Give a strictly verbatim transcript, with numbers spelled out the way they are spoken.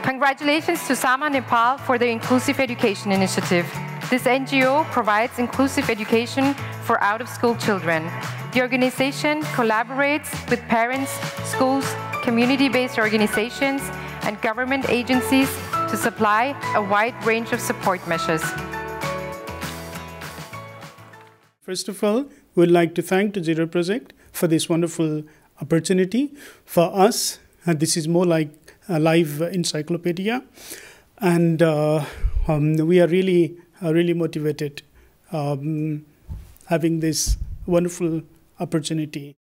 Congratulations to Sama Nepal for their Inclusive Education Initiative. This N G O provides inclusive education for out-of-school children. The organization collaborates with parents, schools, community-based organizations, and government agencies to supply a wide range of support measures. First of all, we'd like to thank the Zero Project for this wonderful opportunity. For us, uh, this is more like a live encyclopedia, and uh, um, we are really, uh, really motivated um, having this wonderful opportunity.